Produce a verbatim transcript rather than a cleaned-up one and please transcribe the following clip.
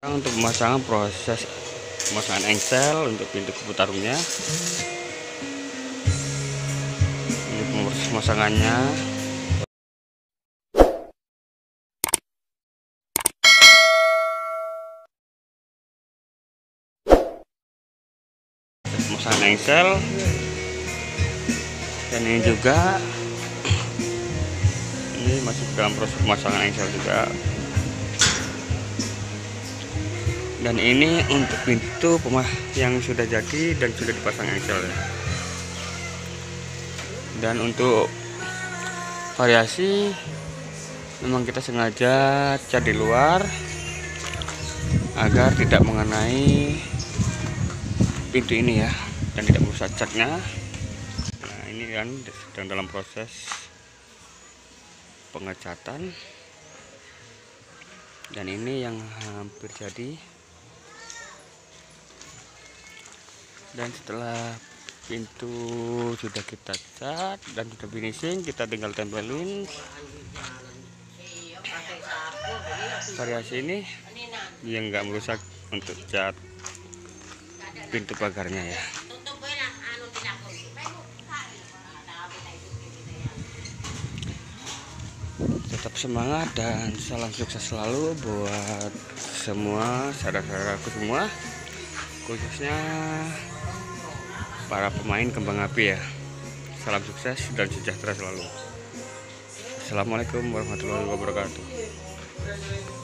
Untuk pemasangan proses pemasangan engsel untuk pintu putarumnya. Ini proses pemasangannya. Pemasangan engsel. Dan ini juga ini masih dalam proses pemasangan engsel juga. Dan ini untuk pintu yang sudah jadi dan sudah dipasang engsel. Dan untuk variasi memang kita sengaja cat di luar agar tidak mengenai pintu ini ya, dan tidak merusak catnya. Nah, ini kan sedang dalam proses pengecatan, dan ini yang hampir jadi. Dan setelah pintu sudah kita cat dan sudah finishing, kita tinggal tempelin variasi ini yang enggak merusak untuk cat pintu pagarnya ya. Tetap semangat dan salam sukses selalu buat semua saudara-saudaraku semua, khususnya para pemain kembang api ya. Salam sukses dan sejahtera selalu. Assalamualaikum warahmatullahi wabarakatuh.